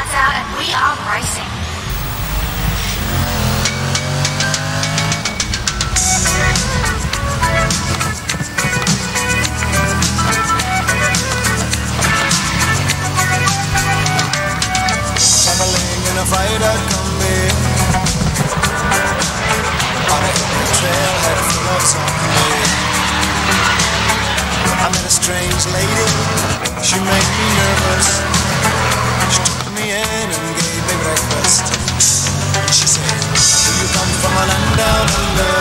lights out and we are racing. Traveling in a freighter combi on a trailhead full of zombies. I met a strange lady, she made me nervous. She took me in and gave me breakfast. She said, do you come from a land down under?